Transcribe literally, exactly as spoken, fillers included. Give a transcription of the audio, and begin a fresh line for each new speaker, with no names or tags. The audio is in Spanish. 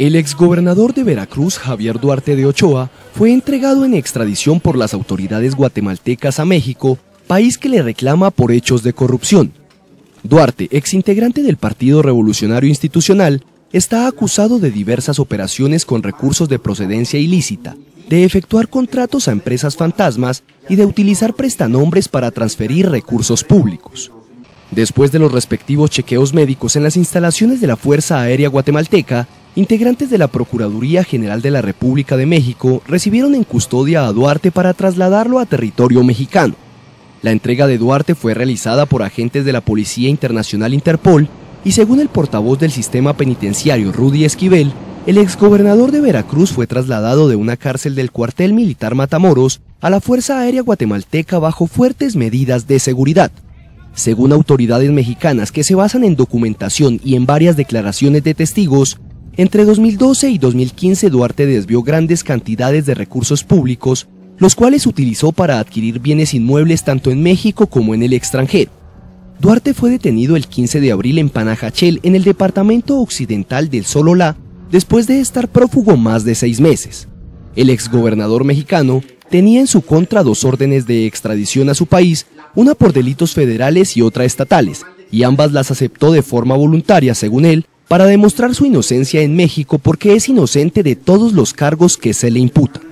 El exgobernador de Veracruz, Javier Duarte de Ochoa, fue entregado en extradición por las autoridades guatemaltecas a México, país que le reclama por hechos de corrupción. Duarte, exintegrante del Partido Revolucionario Institucional, está acusado de diversas operaciones con recursos de procedencia ilícita, de efectuar contratos a empresas fantasmas y de utilizar prestanombres para transferir recursos públicos. Después de los respectivos chequeos médicos en las instalaciones de la Fuerza Aérea Guatemalteca, integrantes de la Procuraduría General de la República de México recibieron en custodia a Duarte para trasladarlo a territorio mexicano. La entrega de Duarte fue realizada por agentes de la Policía Internacional Interpol y, según el portavoz del sistema penitenciario Rudy Esquivel, el exgobernador de Veracruz fue trasladado de una cárcel del cuartel militar Matamoros a la Fuerza Aérea Guatemalteca bajo fuertes medidas de seguridad. Según autoridades mexicanas que se basan en documentación y en varias declaraciones de testigos, entre dos mil doce y dos mil quince Duarte desvió grandes cantidades de recursos públicos, los cuales utilizó para adquirir bienes inmuebles tanto en México como en el extranjero. Duarte fue detenido el quince de abril en Panajachel, en el departamento occidental del Sololá, después de estar prófugo más de seis meses. El exgobernador mexicano tenía en su contra dos órdenes de extradición a su país, una por delitos federales y otra estatales, y ambas las aceptó de forma voluntaria, según él, para demostrar su inocencia en México porque es inocente de todos los cargos que se le imputan.